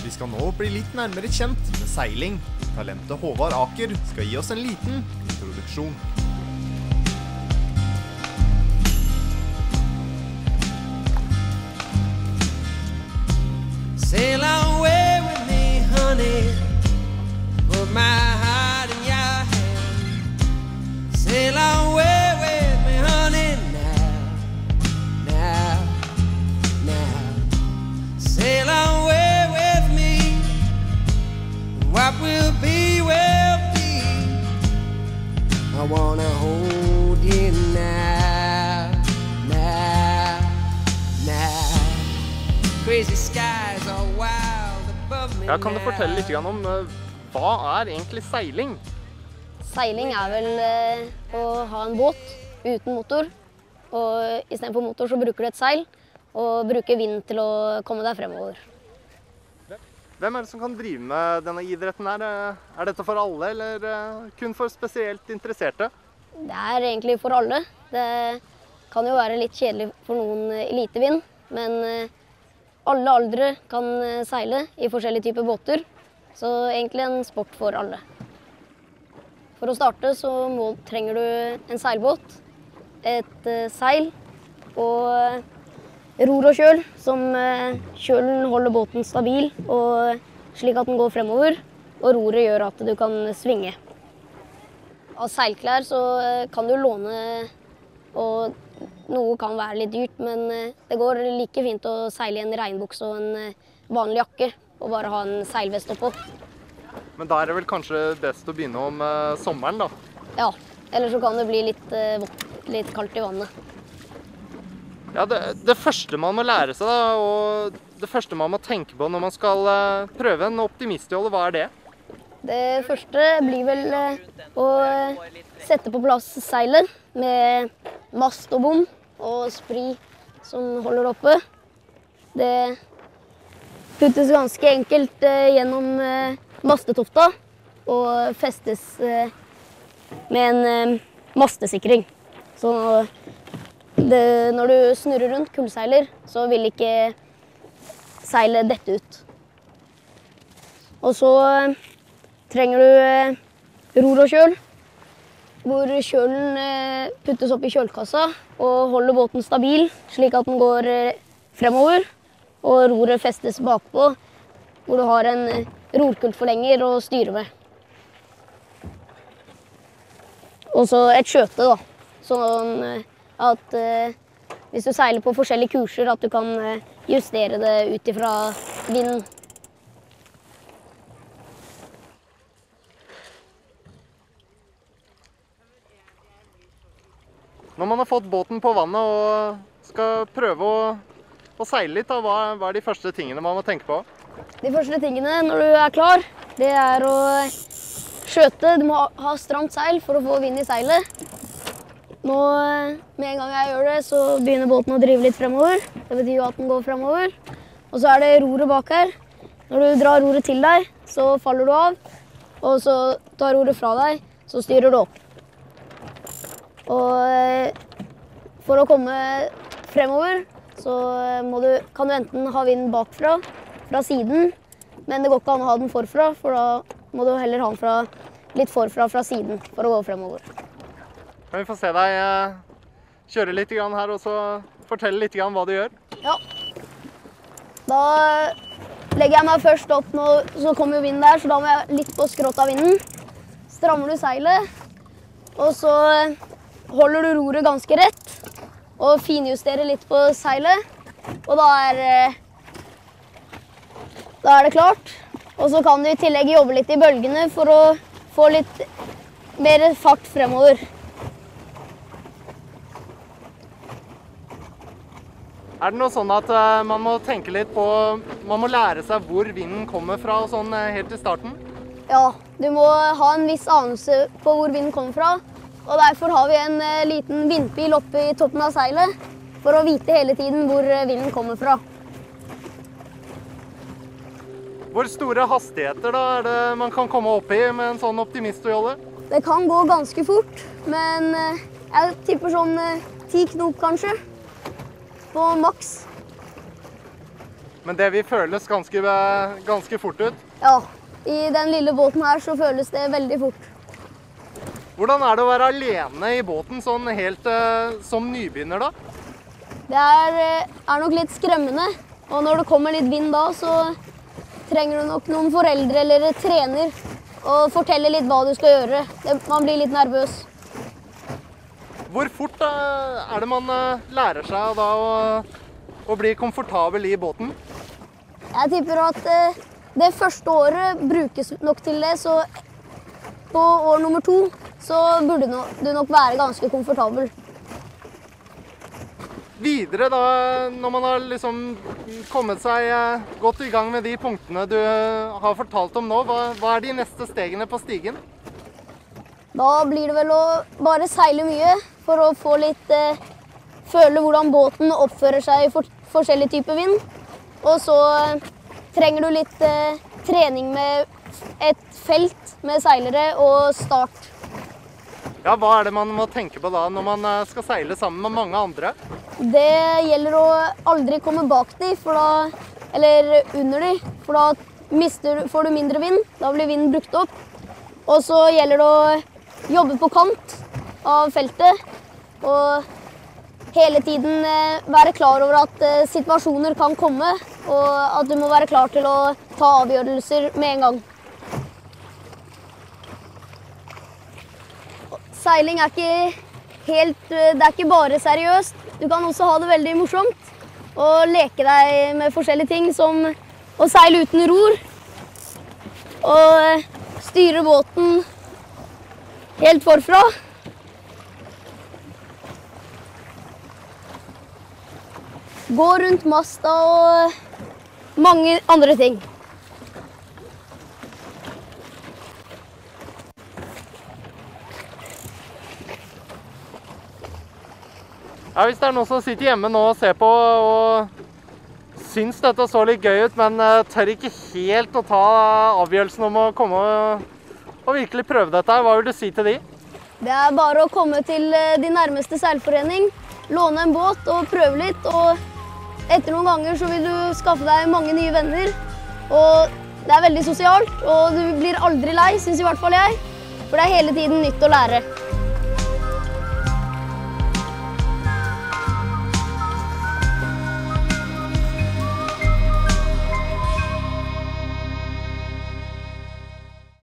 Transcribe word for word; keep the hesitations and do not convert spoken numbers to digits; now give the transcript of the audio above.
Vi skal nå bli litt nærmere kjent med seiling. Talentet Håvard Aker skal gi oss en liten introduksjon. Sail away with me, honey. Put my heart in your hand. Sail away with me, honey, now, now, now. Sail away with me. What will be, will be. I wanna hold you now, now, now. Crazy skies are wild above me. Ja, kan du fortelle litt om uh, hva er egentlig seiling? Seiling er vel uh, å ha en båt uten motor, og i stedet for motor så bruker du et seil, og bruker vind til å komme deg fremover. Hvem er det som kan drive med denne idretten her? Er dette for alle, eller uh, kun for spesielt interesserte? Det er egentlig for alle. Det kan jo være litt kjedelig for noen elitevind, men uh, alle aldre kan seile i forskjellige typer båter, så egentlig en sport for alle. For å starte så må, trenger du en seilbåt, et uh, seil og ror og kjøl, som uh, kjølen holder båten stabil, og slik at den går fremover, og roret gjør at du kan svinge. Av seilklær så uh, kan du låne, og noe kan være litt dyrt, men det går like fint å seile i en regnbukse og en vanlig jakke, og bare ha en seilvest oppå. Men da er det vel kanskje best å begynne om uh, sommeren, da? Ja, ellers så kan det bli litt uh, vått, litt kaldt i vannet. Ja, det, det første man må lære seg, da, og det første man må tenke på når man skal uh, prøve en optimistjolle, hva er det? Det første blir vel uh, å sette på plass seilet med mast og bom og spri som holder det oppe. Det puttes ganske enkelt uh, gjennom uh, mastetofta og festes uh, med en uh, mastesikring. Så det, når du snurrer rundt kullseiler, så vil ikke seilet dette ut. Og så uh, trenger du uh, ror og kjøl, hvor kjølen uh, puttes opp i kjølkassa og holder båten stabil, slik at den går uh, fremover, og roret festes bakpå, hvor du har en uh, rorkultforlenger å styre med. Og så et skjøte, da, sånn uh, at uh, hvis du seiler på forskjellige kurser, at du kan uh, justere det ut ifra vinden. Når man har fått båten på vannet og skal prøve å, å seile litt, da, hva, hva er de første tingene man må tenke på? De første tingene når du er klar, det er å skjøte. Du må ha stramt seil for å få vind i seilet. Nå, med en gang jeg gjør det, så begynner båten å drive litt fremover. Det betyr jo at den går fremover. Og så er det roret bak her. Når du drar roret til deg, så faller du av. Og så tar roret fra deg, så styrer du opp. Og for å komme fremover, så må du, kan du enten ha vinden bakfra, fra siden, men det går ikke an å ha den forfra, for da må du heller ha den fra, litt forfra fra siden for å gå fremover. Kan vi få se deg kjøre litt her, og så fortelle litt hva du gjør? Ja. Da legger jeg meg først opp, nå, så kommer jo vinden der, så da må jeg litt på skrått av vinden. Strammer du seilet, og så holder du roret ganske rett, og finjusterer litt på seilet, og da er, da er det klart. Og så kan du i tillegg jobbe litt i bølgene for å få litt mer fart fremover. Er det noe sånn at man må tenke litt på, man må lære seg hvor vinden kommer fra og sånn helt i starten? Ja, du må ha en viss anelse på hvor vinden kommer fra. Og derfor har vi en uh, liten vindpil oppe i toppen av seilet, for å vite hele tiden hvor uh, vinden kommer fra. Hvor store hastigheter da er det man kan komme opp i med en sånn optimistjolle? Det kan gå ganske fort, men uh, jeg tipper sånn uh, ti knop kanskje, på maks. Men det vil føles ganske, ganske fort ut. Ja, i den lille båten her så føles det veldig fort. Hvordan er det å være alene i båten sånn helt uh, som nybegynner da? Det er, er nok litt skremmende, og når det kommer litt vind da, så trenger du nok noen foreldre eller trener og fortelle litt hva du skal gjøre. Det, man blir litt nervøs. Hvor fort uh, er det man uh, lærer seg da å, å bli komfortabel i båten? Jeg tipper at uh, det første året brukes nok til det, så på år nummer to så burde du nok være ganske komfortabel. Videre da, når man har liksom kommet seg uh, godt i gang med de punktene du uh, har fortalt om nå, hva, hva er de neste stegene på stigen? Da blir det vel å bare seile mye for å få litt eh, føle hvordan båten oppfører seg i for, forskjellige typer vind. Og så eh, trenger du litt eh, trening med et felt med seilere og start. Ja, hva er det man må tenke på da når man eh, skal seile sammen med mange andre? Det gjelder å aldri komme bak de, for da, eller under de, for da mister, får du mindre vind. Da blir vinden brukt opp. Og så gjelder det å jobbe på kant av feltet og hele tiden være klar over at situasjoner kan komme, og at du må være klar til å ta avgjørelser med en gang. Seiling er ikke helt, det er ikke bare seriøst. Du kan også ha det veldig morsomt og leke deg med forskjellige ting som å seile uten ror og styre båten helt forfra. Gå rundt masta og mange andre ting. Ja, hvis det er noen som sitter hjemme nå og ser på og syns dette så litt gøy ut, men tør ikke helt å ta avgjørelsen om å komme og, og virkelig prøve dette her, hva vil du si til de? Det er bare å komme til de nærmeste seilforening, låne en båt og prøve litt, og etter noen ganger så vil du skaffe deg mange nye venner, og det er veldig sosialt, og du blir aldri lei, synes i hvert fall jeg, for det er hele tiden nytt å lære.